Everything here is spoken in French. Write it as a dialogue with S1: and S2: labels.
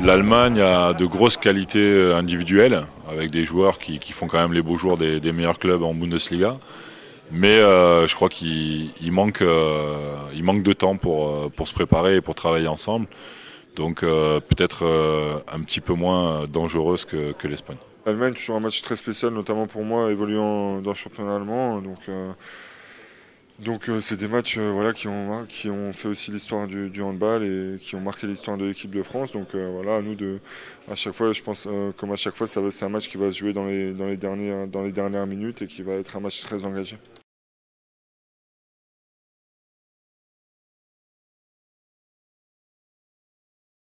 S1: L'Allemagne a de grosses qualités individuelles, avec des joueurs qui font quand même les beaux jours des meilleurs clubs en Bundesliga. Mais je crois qu'il manque de temps pour se préparer et pour travailler ensemble. Donc peut-être un petit peu moins dangereuse que l'Espagne.
S2: L'Allemagne, toujours un match très spécial, notamment pour moi, évoluant dans le championnat allemand. Donc c'est des matchs voilà, qui ont fait aussi l'histoire du handball et qui ont marqué l'histoire de l'équipe de France. Donc voilà, à nous à chaque fois, je pense, comme à chaque fois, c'est un match qui va se jouer dans les dernières minutes et qui va être un match très engagé.